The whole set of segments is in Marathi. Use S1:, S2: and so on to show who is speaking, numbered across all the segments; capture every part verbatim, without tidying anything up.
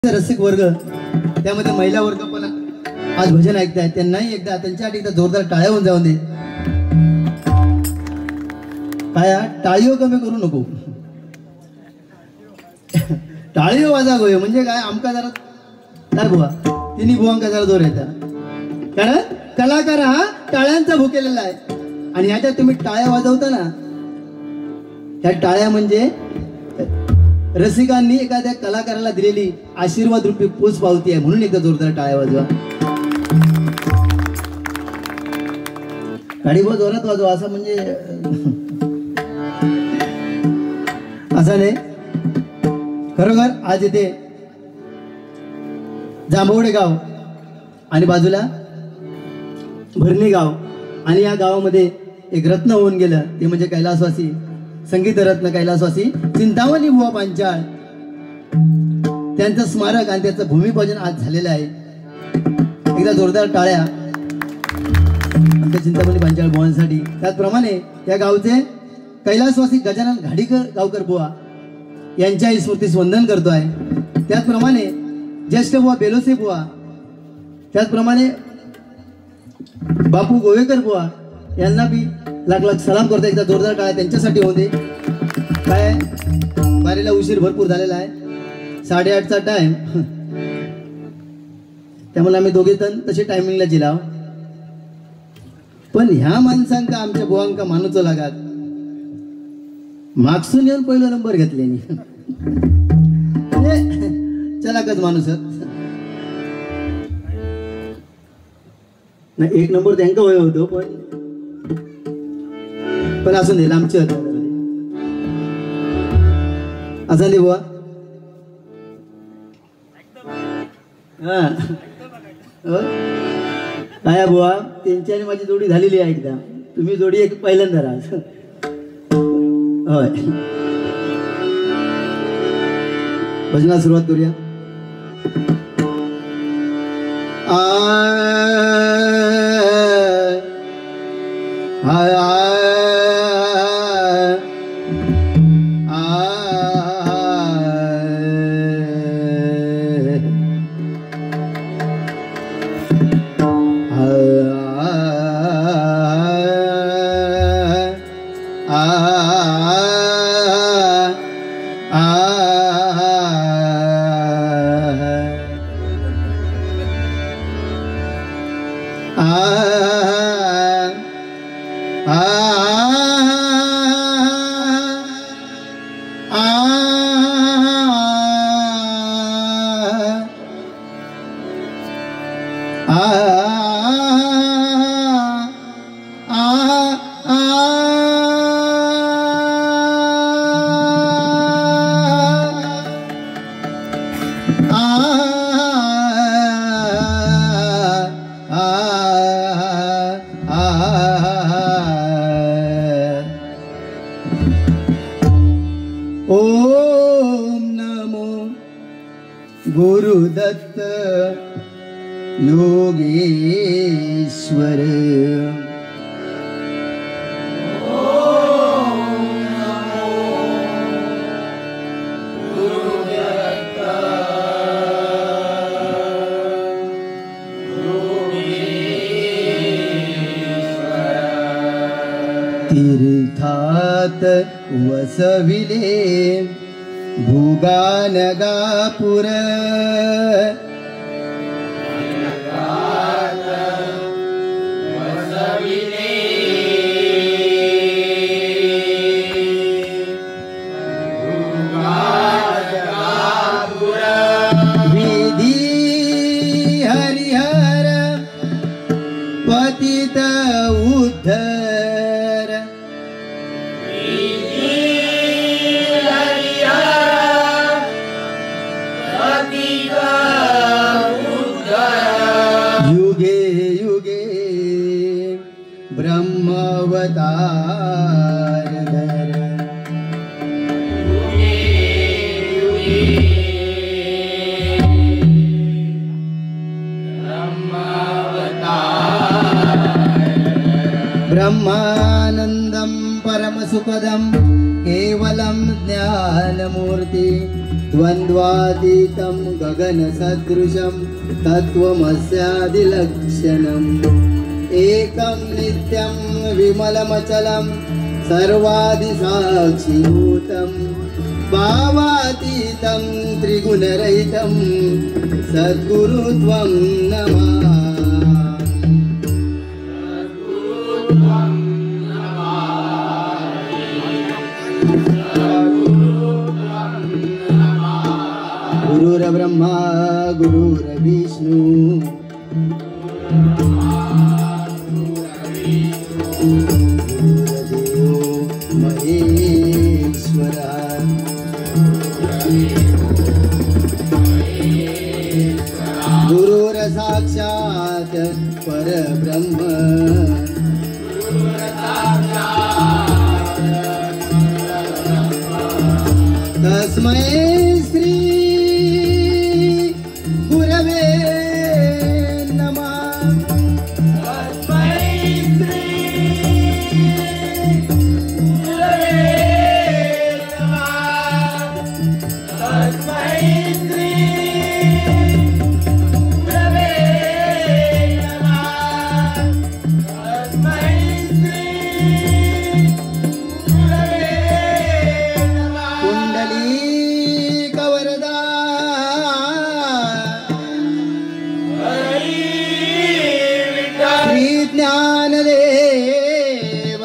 S1: रसिक वर्ग त्यामध्ये महिला वर्ग पण आज भजन ऐकतायत, त्यांनाही एकदा त्यांच्यासाठी एकदा जोरदार टाळ्या होऊन जाऊन दे. टाळ्या टाळीओ कमी करू नको, टाळीओ वाजा गोय म्हणजे काय आमका जरा काय बुवा तिन्ही बुवांका जरा जोर येतात. कारण कलाकार हा टाळ्यांचा भुकेलेला आहे आणि ह्याच्यात तुम्ही टाळ्या वाजवता ना, ह्या टाळ्या म्हणजे रसिकांनी एखाद्या कलाकाराला दिलेली आशीर्वाद रूपी पोच पावती आहे. म्हणून एकदा जोरदार टाळ्या वाजवा. गाडी बहुत जोरात वाजवा असं म्हणजे असं नाही. खरोखर आज इथे जांभवडे गाव आणि बाजूला भरणी गाव आणि या गावामध्ये एक रत्न होऊन गेलं, ते म्हणजे कैलासवासी संगीत रत्न कैलासवासी चिंतामणी बुवा पांचाळ, त्यांचं स्मारक आणि त्याचं भूमिपूजन आज झालेलं आहे. एकदा जोरदार टाळ्या आमच्या चिंतामणी पांचाळ बुवांसाठी. त्याचप्रमाणे या गावचे कैलासवासी गजानन घाडीकर गावकर बुवा यांच्याही स्मृतीस वंदन करतो आहे. त्याचप्रमाणे ज्येष्ठ बुवा बेलोसे बुवा, त्याचप्रमाणे बापू गोवेकर बुवा यांना बी लाख लाख सलाम करतो. एकदा जोरदार टाळ्या त्यांच्यासाठी होते. काय बारीला उशीर भरपूर झालेला आहे, साडेआठचा टाइम, त्यामुळे आम्ही दोघे तण तसे टायमिंगला जिलाव. पण ह्या माणसांका आमच्या बुवांका मानूचो लागात, मागसून येऊन पहिला नंबर घेतले चलाकच माणूस नाही. एक नंबर त्यांका वय होतो पण पण असं नाही लांबचे होते असं नाही बुवा. हा काय बुवा त्यांची आणि माझी जोडी झालेली आहे एकदा, तुम्ही जोडी एक पहिल्यांदा राहा. होय भजनाला सुरुवात करूया. आ गुरुदत्त योगेश्वर तीर्थात वसविले भुगानगापुर विधी हरिहर पतित उद्धर युगे युगे ब्रह्मावतार धर. ब्रह्मानंदं परमसुखदं केवलं ज्ञानमूर्ति द्वन्द्वातीतं गगनसदृशं तत्त्वमस्यादिलक्षणम् एकं नित्यं विमलमचलं सर्वादिसाक्षिभूतं भावातीतं त्रिगुणरहितं सद्गुरुत्वं नमामि। गुरुर्ब्रह्मा गुरुर्विष्णु गुरुर्देवो महेश्वरा गुरुर्साक्षात् परब्रह्म तस्मै श्री गुरवे नमः। तस्मै श्री गुरवे नमः। तस्मै श्री गुरवे नमः। तस्मै श्री गुरवे नमः। कुंडली कवरदा श्री ज्ञानदेव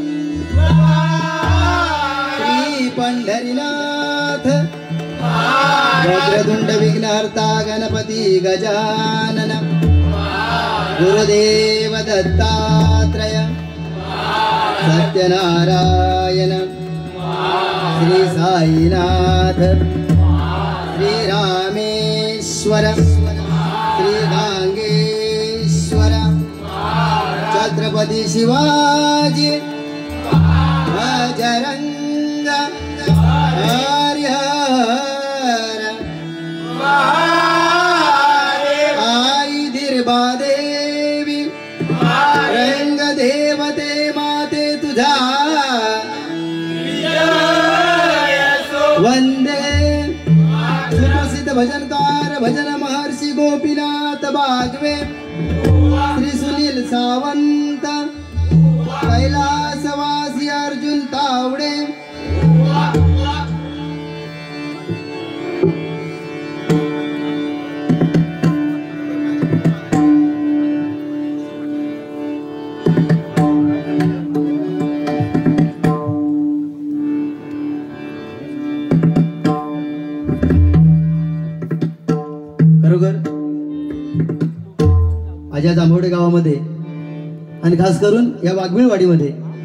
S1: श्री पंढरीनाथ वक्रतुंड विघ्नहर्ता गणपती गजानन गुरुदेव दत्तात्रय सत्यनारायण श्री साईनाथ श्री रामेश्वर श्री गांगेश्वर छत्रपती शिवाजी बजरंग हरिहर आई दिर्बादेवी रंग देवते माते तुझा वंदे सुप्रसिद्ध भजनकार भजन महर्षी गोपीनाथ बागवे श्री सुनील सावंत कैलासवासी अर्जुन तावडे खरोखर आजा जांभवडे गावामध्ये आणि खास करून या वाघबिळवाडीमध्ये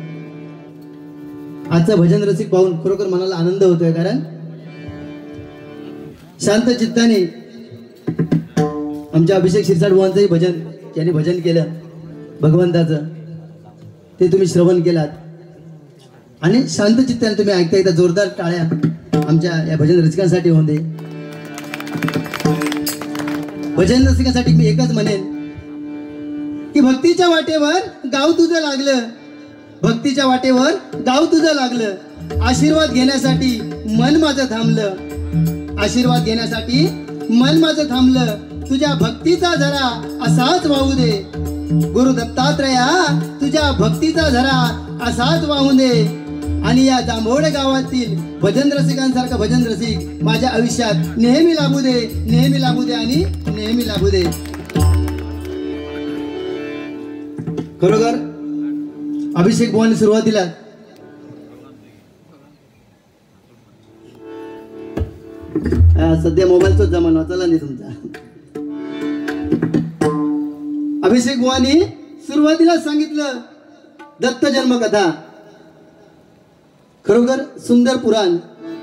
S1: आजचं भजन रसिक पाहून खरोखर मनाला आनंद होतोय। कारण शांत चित्ताने आमच्या अभिषेक शिरसाट बुवांचंही भजन ज्यांनी भजन केलं भगवंताचं ते तुम्ही श्रवण केलात आणि शांत चित्ताने तुम्ही ऐकता येता जोरदार टाळ्या आमच्या या भजन रसिकांसाठी होऊन दे। भजन रसिकांसाठी मी एकच म्हणेन की भक्तीच्या वाटेवर गाव तुझं लागलं, भक्तीच्या वाटेवर गाव तुझं लागलं, आशीर्वाद घेण्यासाठी मन माझं थांबलं, आशीर्वाद घेण्यासाठी मन माझं थांबलं, तुझ्या भक्तीचा झरा असाच वाहू दे गुरु दत्तात्रया, तुझ्या भक्तीचा झरा असाच वाहू दे आणि या जांभवडे गावातील भजन रसिकांसारखं भजन रसिक माझ्या आयुष्यात नेहमी लाभू दे, नेहमी लाभू दे आणि नेहमी लाभू दे। खरोखर अभिषेक बुवांनी सुरुवातीला सध्या मोबाईलचाच जमाना चला नाही तुमचा। अभिषेक बुवांनी सुरुवातीला सांगितलं दत्त जन्म कथा, खरोखर सुंदर पुराण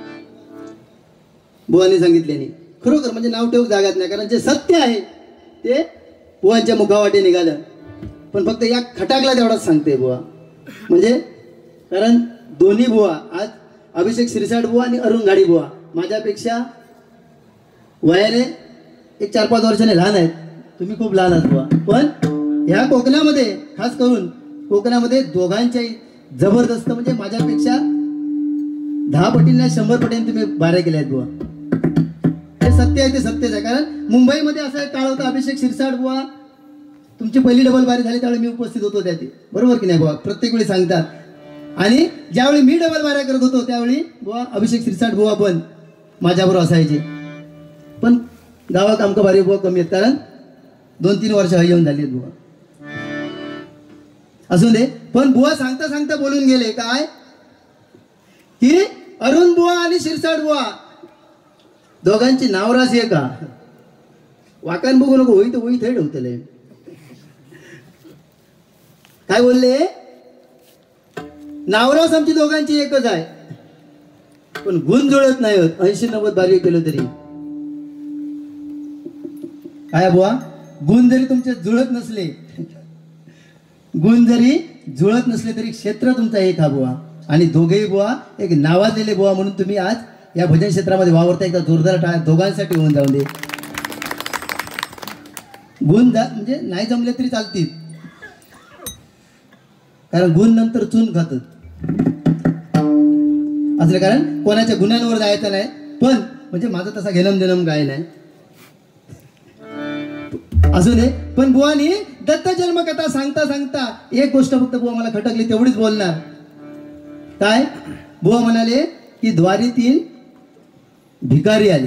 S1: बुवांनी सांगितल्याने खरोखर म्हणजे नाव ठेवून जागात नाही, कारण जे सत्य आहे ते बुवांच्या मुखावाटे निघालं। पण फक्त या खटाकला तेवढाच सांगते बुवा, म्हणजे कारण दोन्ही बुवा आज अभिषेक शिरसाट बुवा आणि अरुण गाडी बुवा माझ्यापेक्षा वयाने एक चार पाच वर्षाने लहान आहेत, तुम्ही खूप लहान आहात बुवा, पण ह्या कोकणामध्ये खास करून कोकणामध्ये दोघांच्याही जबरदस्त म्हणजे माझ्यापेक्षा दहा पटींना शंभर पटींनी तुम्ही बारा केल्या आहेत बुवा। सत्य आहे ते सत्यच आहे. कारण मुंबईमध्ये असं एक काळ होता, अभिषेक शिरसाट बुवा तुमची पहिली डबल बारी झाली त्यावेळी मी उपस्थित होतो त्या ते, बरोबर की नाही बुवा? प्रत्येक वेळी सांगतात. आणि ज्यावेळी मी डबल बाऱ्या करत होतो त्यावेळी बुवा अभिषेक शिरसाट बुवा पण माझ्याबरोबर असायचे. पण गावात आमका बारी बुवा कमी आहेत, कारण दोन तीन वर्ष येऊन झाली आहेत बुवा. असू दे. पण बुवा सांगता सांगता बोलून गेले काय की अरुण बुवा आणि शिरसाट बुवा दोघांची नावरास आहे का? वाकान बघू नको, होई तर होई थेट होतले. काय बोलले? नावरास आमची दोघांची एकच आहे, पण गुण जुळत नाही होत. ऐंशी नव्वद बारी केलं तरी काय बुवा, गुण जरी तुमचे जुळत नसले गुण जरी जुळत नसले तरी क्षेत्र तुमचा एक हा बुवा. आणि दोघेही बुवा एक नावाजलेले बुवा म्हणून तुम्ही आज या भजन क्षेत्रामध्ये वावरता. एकदा जोरदार टाळ्या दोघांसाठी होऊन जाऊन दे. गुण म्हणजे नाही जमले तरी चालतील, कारण गुण नंतर चून खातात असलं. कारण कोणाच्या गुणांवर जायचं नाही. पण म्हणजे माझं तसा घेणम देणम काय नाही असू दे. पण बुवानी दत्त जन्मकथा सांगता सांगता एक गोष्ट फक्त बुवा मला खटकली, तेवढीच बोलणार. काय बुवा म्हणाले की द्वारीतील भिकारी आले.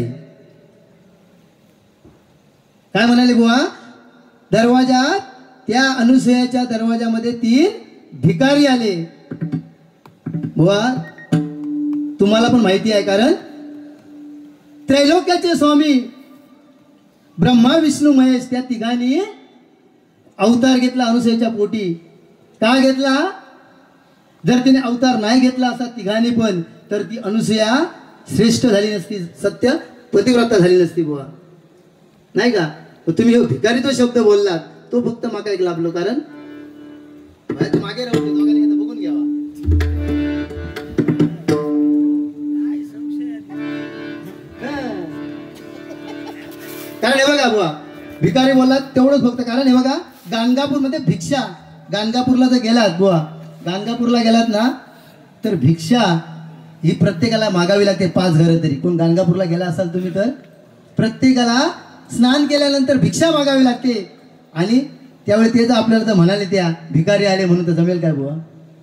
S1: काय म्हणाले बुवा? दरवाजात त्या अनुसयाच्या दरवाजामध्ये तीन भिकारी आले. बुवा तुम्हाला पण माहिती आहे, कारण त्रैलोक्याचे स्वामी ब्रह्मा विष्णू महेश त्या तिघांनी अवतार घेतला अनुसयाच्या पोटी. का घेतला? जर तिने अवतार नाही घेतला असा तिघांनी पण, तर ती अनुसया श्रेष्ठ झाली नसती, सत्य पतिव्रता झाली नसती बुवा, नाही का? तुम्ही भिकारी तो शब्द बोललात तो फक्त माका एक लाभलो, कारण मागे राहून दोघांनी एकदा बघून घ्यावा. कारण हे बघा बुवा भिकारी बोललात तेवढंच फक्त. कारण हे बघा गाणगापूर मध्ये भिक्षा, गाणगापूरला जर गेलात बुवा, गाणगापूरला गेलात ना तर भिक्षा ही प्रत्येकाला मागावी लागते. पाच घरं तरी. कोण गाणगापूरला गेला असाल तुम्ही तर प्रत्येकाला स्नान केल्यानंतर भिक्षा मागावी लागते. आणि त्यावेळी ते जर आपल्याला तर म्हणाले त्या भिकारी आले म्हणून तर जमेल काय बुवा?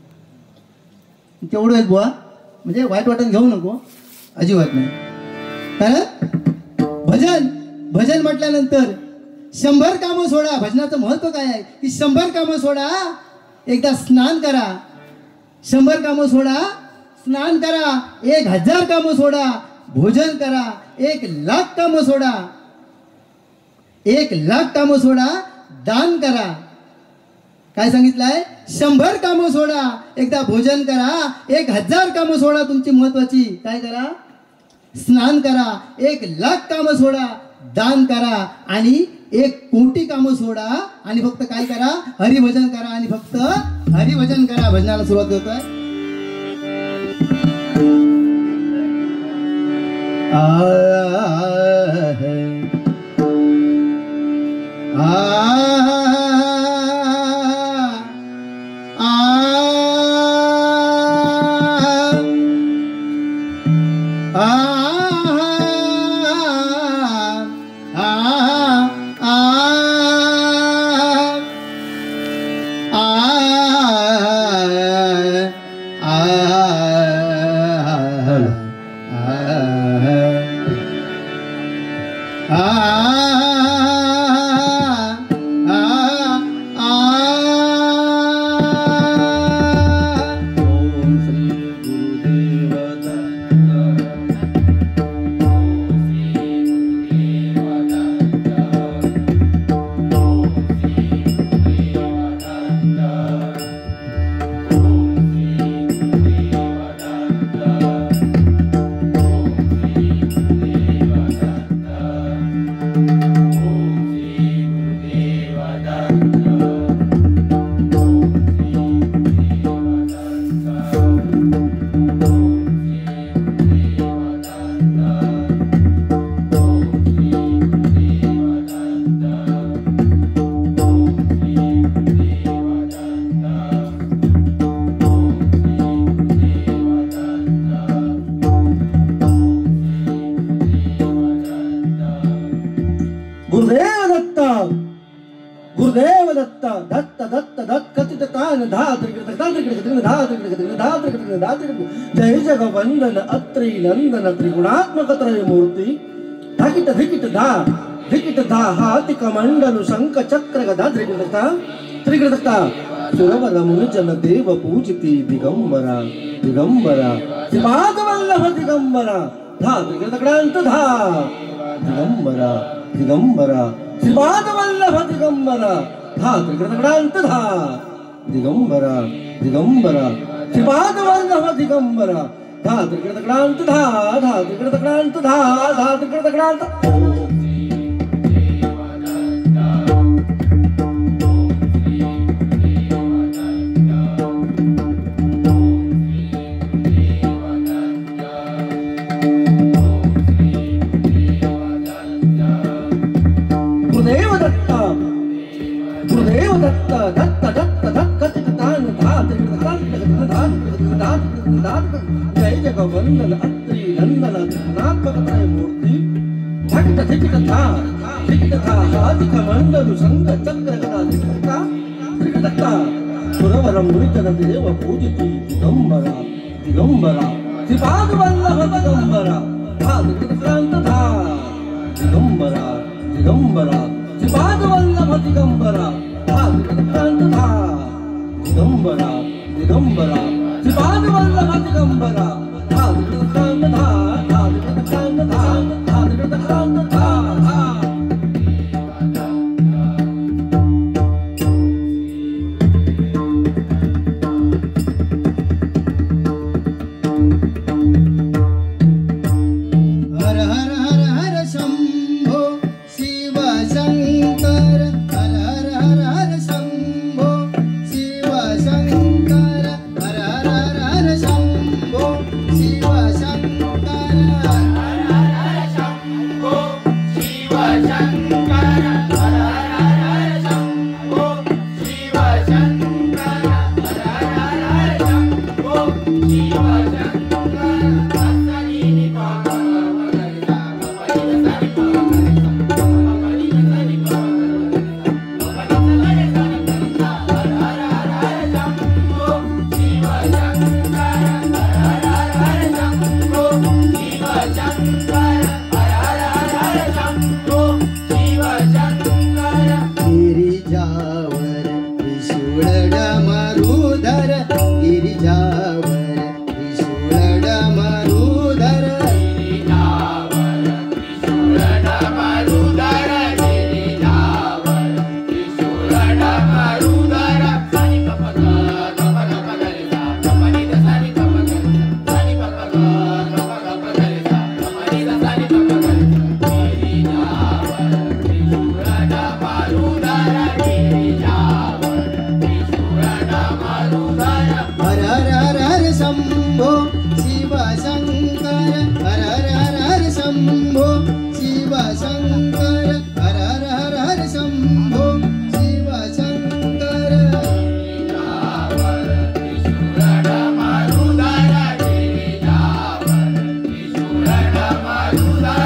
S1: तेवढं आहे बुवा. म्हणजे वाईट वाटण घेऊ नको, अजिबात नाही. कारण भजन भजन म्हटल्यानंतर शंभर कामं सोडा. भजनाचं महत्व काय आहे की शंभर कामं सोडा, एकदा स्नान करा. शंभर कामं सोडा, स्नान करा. एक हजार कामं सोडा, भोजन करा. एक लाख कामं सोडा, एक लाख कामं सोडा, दान करा. काय सांगितलंय? शंभर कामं सोडा, एकदा भोजन करा. एक हजार कामं सोडा, तुमची महत्वाची काय करा? स्नान करा. एक लाख कामं सोडा, दान करा. आणि एक कोटी कामं सोडा आणि फक्त काय करा? हरिभजन करा. आणि फक्त हरिभजन करा. भजनाला सुरुवात करतोय.
S2: गुरुदेव दत्त गुरुदेव दत्त दत्त दत्त दत्त कथित तान धा त्रिकृत तांत्रिकृत धा त्रिकृत धा त्रिकृत धा त्रिकृत जय जगवंदन अत्रि नंदन त्रिगुणात्मक त्रय मूर्ति धिकिट धिकिट धा धिकिट धा हाति कमंडलु शंख चक्र गदा त्रिकृत त्रिकृत सुरवर मुनिजन देव पूजिति दिगंबरा दिगंबरा श्रीपाद वल्लभ दिगंबरा धा त्रिकृत क्रांत धा दिगंबरा दिगंबरा श्रीपाद वल्लभ दिगंबरा धा त्रिकृत क्रांत धा दिगंबरा दिगंबरा श्रीपाद वल्लभ दिगंबरा धा त्रिकृत क्रांत धा धा त्रिकृत क्रांत धा धा त्रिकृत क्रांत गुरुदेव दत्त गुरुदेव दत्त दत्त दत्त दत्त कथित तान धा त्रिकृत तांत्रिकृत धा त्रिकृत धा त्रिकृत धा त्रिकृत जय जगवंदन अत्रि नंदन त्रिगुणात्मक त्रय मूर्ति धिकिट धिकिट धा धिकिट धा हाति कमंडलु शंख चक्र गदा त्रिकृत त्रिकृत सुरवर मुनिजन देव पूजिति दिगंबरा दिगंबरा श्रीपाद वल्लभ दिगंबरा धा त्रिकृत क्रांत धा दिगंबरा दिगंबरा श्रीपाद वल्लभ दिगंबरा धा त्रिकृत क्रांत धा दिगंबरा दिगंबरा श्रीपाद वल्लभ दिगंबरा धा त्रिकृत क्रांत धा धा त्रिकृत क्रांत धा धा त्रिकृत क्रांत धा धा
S1: हर हर हर हर शंभो शिव शंकर हर हर हर हर शंभो शिव शंकर हर हर हर हर शंभो शिव शंकर हर हर हर शंभो शिव शंकर हर हर हर शंभो शिव शंकर हर हर हर शंभो शिव गिरिजावर त्रिशूळ मारुधर गिरिजावर त्रिशूळ मारुधर गिरिजावर त्रिशूळ मारुधर गिरिजावर त्रिशूळ मारुधर सानी पपग गपग पगरिसा कमनी सानी पपग सानी पपग गपग पगरिसा कमनी सानी पपग गिरिजावर त्रिशूळ मारुधर गिरिजावर त्रिशूळ मारुधर हर हर हर हर शंभो शिव शंकर हर हर हर हर शंभो शिव शंकर हर हर हर हर शंभो शिव शंकर गिरिजावर त्रिशूळ मारुधर गिरिजावर त्रिशूळ मारुधर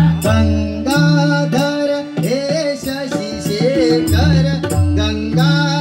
S1: गंगाधर हे शशि शेखर गंगा